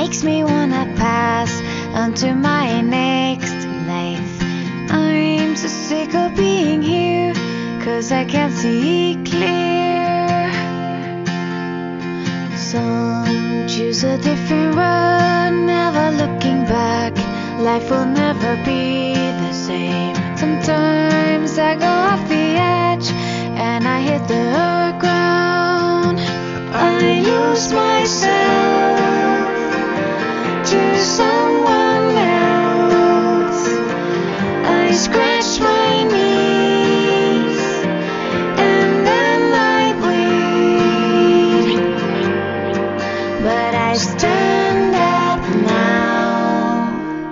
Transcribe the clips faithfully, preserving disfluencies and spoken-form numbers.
makes me wanna pass on to my next life. I'm so sick of being here, 'cause I can't see clear. Some choose a different road, never looking back. Life will never be the same. Sometimes I go off the edge and I hit the ground. I lose myself to someone else. I scratch my knees and then I bleed, but I stand up now.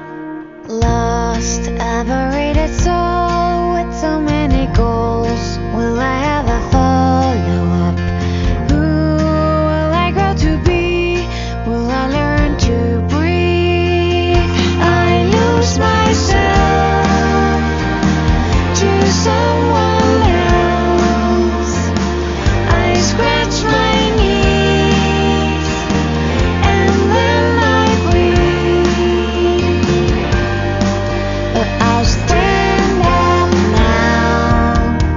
Lost, aberrated soul with so many goals. Will I ever follow up? Who will I grow to be? Will I learn to breathe? I lose myself to someone else. I scratch my knees and then I bleed, but I'll stand up now.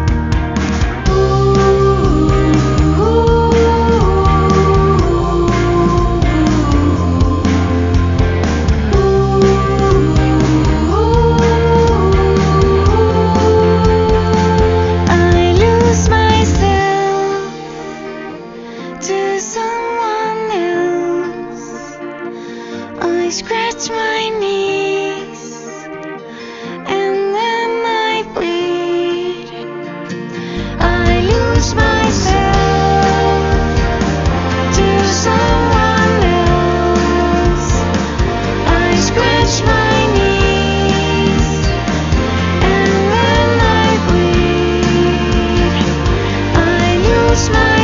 I lose myself to someone else. I scratch my knees and then I bleed. I lose myself to someone else. I scratch my knees and then I bleed. I lose myself